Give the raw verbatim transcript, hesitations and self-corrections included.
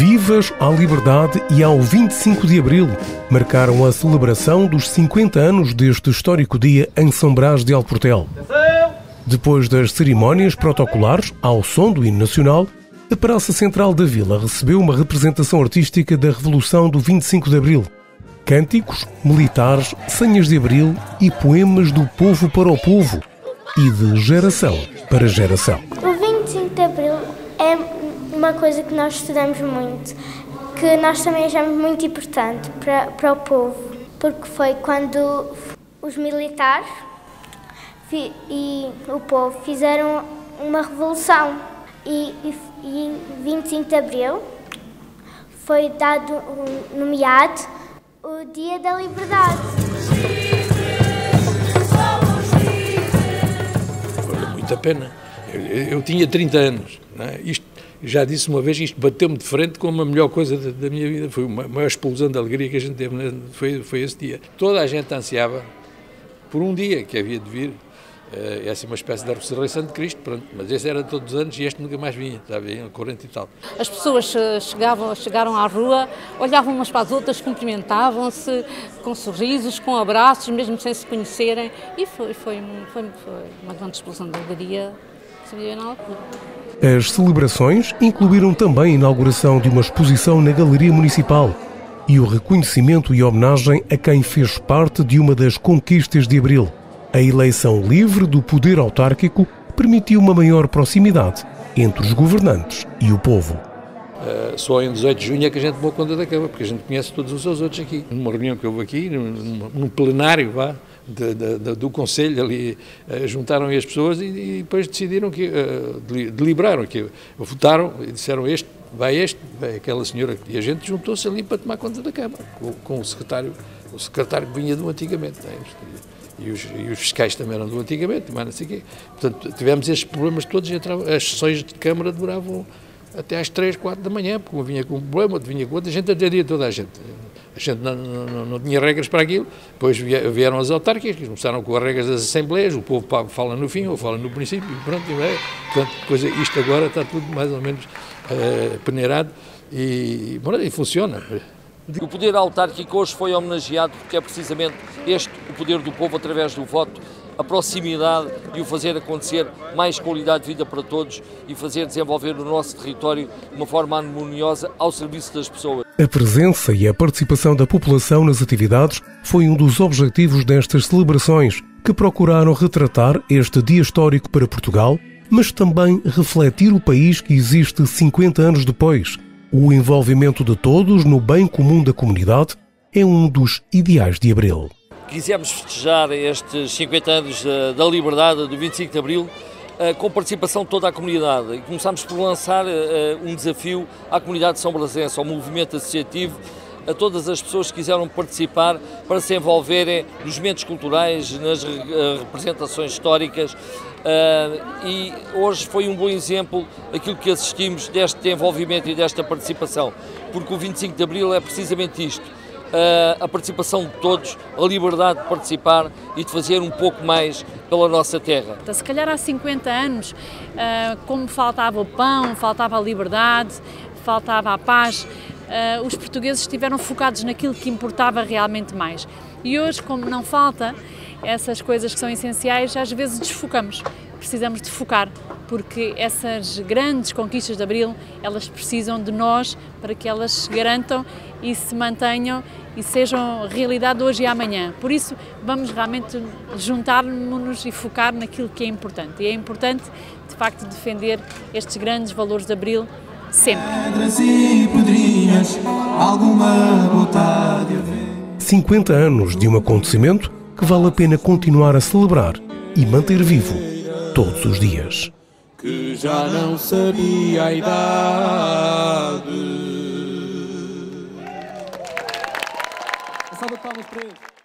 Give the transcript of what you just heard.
Vivas à Liberdade e ao vinte e cinco de Abril marcaram a celebração dos cinquenta anos deste histórico dia em São Brás de Alportel. Depois das cerimónias protocolares, ao som do hino nacional, a Praça Central da Vila recebeu uma representação artística da Revolução do vinte e cinco de Abril. Cânticos, militares, senhas de abril e poemas do povo para o povo e de geração para geração. O vinte e cinco de Abril é uma coisa que nós estudamos muito, que nós também achamos muito importante para, para o povo, porque foi quando os militares e o povo fizeram uma revolução e, e, e vinte e cinco de Abril foi dado, nomeado o Dia da Liberdade. Valeu muito a pena. Eu, eu tinha trinta anos, não é? Isto, já disse uma vez, isto bateu-me de frente como a melhor coisa da, da minha vida. Foi uma maior explosão de alegria que a gente teve, né? foi, foi esse dia. Toda a gente ansiava por um dia que havia de vir. É assim uma espécie de ressurreição de Cristo, pronto, mas esse era todos os anos e este nunca mais vinha, já vinha, quarenta e tal. As pessoas chegavam, chegaram à rua, olhavam umas para as outras, cumprimentavam-se com sorrisos, com abraços, mesmo sem se conhecerem, e foi, foi, foi, foi uma grande explosão de alegria que se viveu na altura. As celebrações incluíram também a inauguração de uma exposição na Galeria Municipal e o reconhecimento e homenagem a quem fez parte de uma das conquistas de Abril. A eleição livre do poder autárquico permitiu uma maior proximidade entre os governantes e o povo. Uh, só em dezoito de junho é que a gente tomou conta da Câmara, porque a gente conhece todos os seus outros aqui. Numa reunião que houve aqui, num, num plenário vá, de, de, de, do Conselho, ali uh, juntaram as pessoas e, e depois decidiram, que uh, deliberaram, que votaram e disseram este, vai este, vai aquela senhora. E a gente juntou-se ali para tomar conta da Câmara, com, com o secretário, o secretário que vinha do antigamente. Né? E os, e os fiscais também eram do antigamente, mas não sei o quê. Portanto, tivemos estes problemas todos, as sessões de Câmara duravam até às três, quatro da manhã, porque um vinha com um problema, outro vinha com outro, a gente atendia toda a gente. A gente não, não, não tinha regras para aquilo, depois vieram as autárquicas, começaram com as regras das assembleias, o povo fala no fim ou fala no princípio, e pronto, e é. Portanto, coisa, isto agora está tudo mais ou menos uh, peneirado e, bom, e funciona. O poder autárquico hoje foi homenageado porque é precisamente este o poder do povo através do voto, a proximidade e o fazer acontecer mais qualidade de vida para todos e fazer desenvolver o nosso território de uma forma harmoniosa ao serviço das pessoas. A presença e a participação da população nas atividades foi um dos objetivos destas celebrações, que procuraram retratar este dia histórico para Portugal, mas também refletir o país que existe cinquenta anos depois. O envolvimento de todos no bem comum da comunidade é um dos ideais de Abril. Quisemos festejar estes cinquenta anos da liberdade do vinte e cinco de Abril com participação de toda a comunidade e começámos por lançar um desafio à comunidade de São Brasense, ao movimento associativo, a todas as pessoas que quiseram participar para se envolverem nos momentos culturais, nas representações históricas. Uh, e hoje foi um bom exemplo aquilo que assistimos deste envolvimento e desta participação, porque o vinte e cinco de Abril é precisamente isto, uh, a participação de todos, a liberdade de participar e de fazer um pouco mais pela nossa terra. Se calhar há cinquenta anos, uh, como faltava o pão, faltava a liberdade, faltava a paz, uh, os portugueses estiveram focados naquilo que importava realmente mais. E hoje, como não falta essas coisas que são essenciais, às vezes desfocamos. Precisamos de focar, porque essas grandes conquistas de Abril, elas precisam de nós para que elas se garantam e se mantenham e sejam realidade hoje e amanhã. Por isso, vamos realmente juntar-nos e focar naquilo que é importante. E é importante, de facto, defender estes grandes valores de Abril sempre. cinquenta anos de um acontecimento que vale a pena continuar a celebrar e manter vivo todos os dias. Que já não sabia a idade. Salve palmas para ele.